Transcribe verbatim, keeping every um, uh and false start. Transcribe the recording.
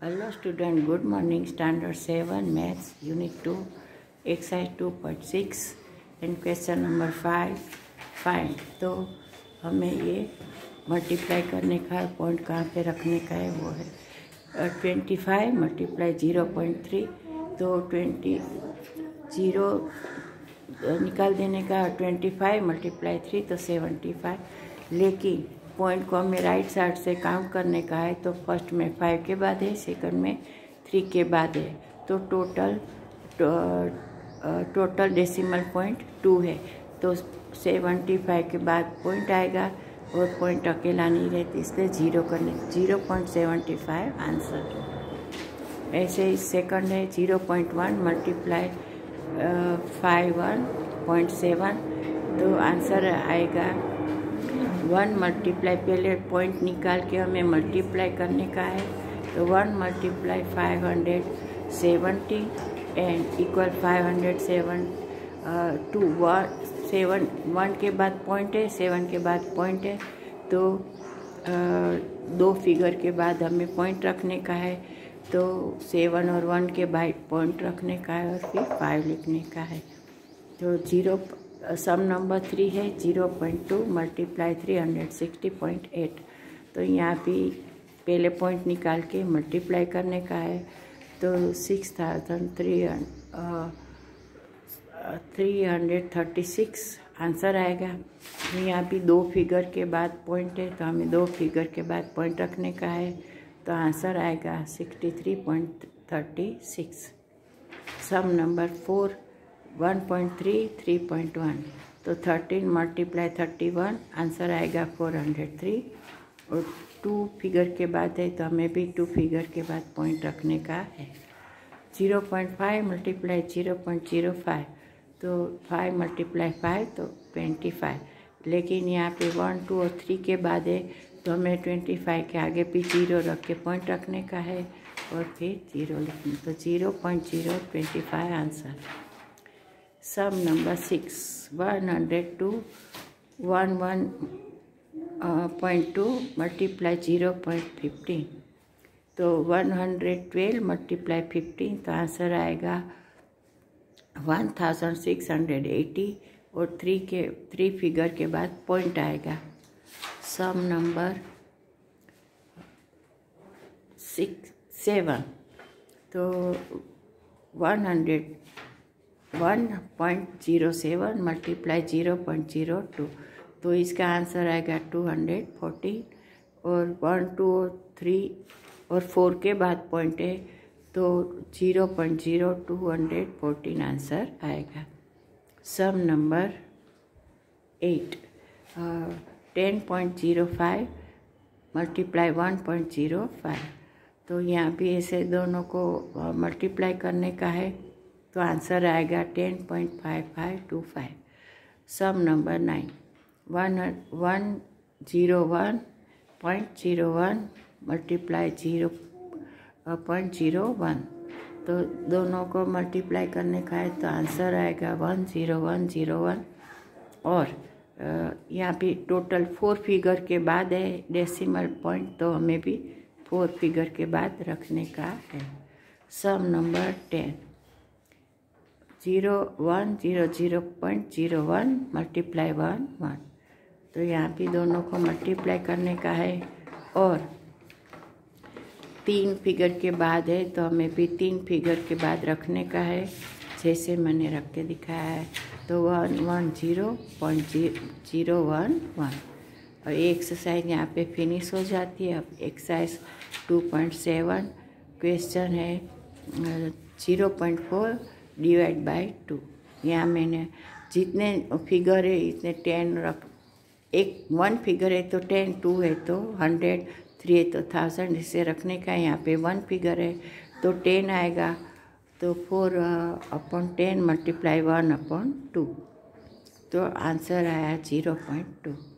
Hello student, good morning. Standard seven Maths Unit two Exercise two point six and question number five. Find. तो हमें ये multiply करने का है, point कहाँ पे रखने का है वो है twenty five multiply zero point three. तो ट्वेंटी जीरो निकाल देने का, ट्वेंटी फाइव मल्टीप्लाई थ्री तो सेवेंटी फाइव। लेकिन पॉइंट को हमें राइट साइड से काउंट करने का है, तो फर्स्ट में फाइव के बाद है, सेकंड में थ्री के बाद है, तो total total decimal point two है। तो सेवेंटी फाइव के बाद पॉइंट आएगा और पॉइंट अकेला नहीं रहती, इसलिए जीरो करने zero point seventy five answer. ऐसे ही सेकंड है zero point one multiply five one point seven, तो आंसर आएगा वन मल्टीप्लाई, पहले पॉइंट निकाल के हमें मल्टीप्लाई करने का है, तो one multiply five hundred seventy and equal five hundred seven two one seven one के बाद पॉइंट है, सेवन के बाद पॉइंट है, तो uh, दो फिगर के बाद हमें पॉइंट रखने का है, तो सेवन और वन के बाद पॉइंट रखने का है और फिर फाइव लिखने का है। तो जीरो सम नंबर थ्री है zero point two multiply three hundred sixty point eight. तो यहाँ भी पहले पॉइंट निकाल के मल्टीप्लाई करने का है, तो six thousand three three hundred thirty six answer आएगा। तो यहाँ भी दो फिगर के बाद पॉइंट है, तो हमें दो फिगर के बाद पॉइंट रखने का है, तो आंसर आएगा sixty three point thirty six. Sum number four one point three three point one, तो thirteen multiply thirty one answer आएगा फोर हंड्रेड थ्री। और टू फिगर के बाद है, तो हमें भी टू फिगर के बाद पॉइंट रखने का है। Zero point five multiply zero point zero five, तो फाइव मल्टीप्लाई फाइव तो ट्वेंटी फाइव। लेकिन यहाँ पे वन टू और थ्री के बाद है, तो हमें ट्वेंटी फाइव के आगे भी जीरो रख के पॉइंट रखने का है और फिर जीरो लिखना, तो zero point zero twenty five answer. Sum number six one hundred two one one point two multiply zero point fifteen, तो one hundred twelve multiply fifteen, तो आंसर आएगा one thousand six hundred eighty और three के three figure के बाद point आएगा। Sum number six seven, तो one hundred one point zero seven multiply zero point zero two, तो इसका आंसर आएगा टू हंड्रेड फोर्टीन। और वन टू थ्री और फोर के बाद पॉइंट है, तो zero point zero two hundred fourteen answer आएगा। Sum number eight ten point zero five multiply one point zero five, तो यहाँ भी ऐसे दोनों को मल्टीप्लाई uh, करने का है, तो आंसर आएगा ten point five five two five. Sum number nine one one zero one point zero one multiply zero point zero one, तो दोनों को मल्टीप्लाई करने का है, तो आंसर आएगा one zero one zero one. और यहाँ पे टोटल फोर फिगर के बाद है डेसिमल पॉइंट, तो हमें भी फोर फिगर के बाद रखने का है। Sum number ten zero one zero zero point zero one multiply one one, तो यहाँ भी दोनों को मल्टीप्लाई करने का है और तीन फिगर के बाद है, तो हमें भी तीन फिगर के बाद रखने का है, जैसे मैंने रख के दिखाया है। तो one one zero point zero one one, और ये एक्सरसाइज यहाँ पे फिनिश हो जाती है। अब exercise two point seven question है zero point four divide by two. यहाँ मैंने जितने फिगर है इतने टेन रख, एक वन फिगर है तो टेन, टू है तो हंड्रेड, थ्री है तो थाउजेंड, इसे रखने का। यहाँ पे वन फिगर है तो टेन आएगा, तो four upon ten multiply one upon two, तो आंसर आया जीरो पॉइंट टू।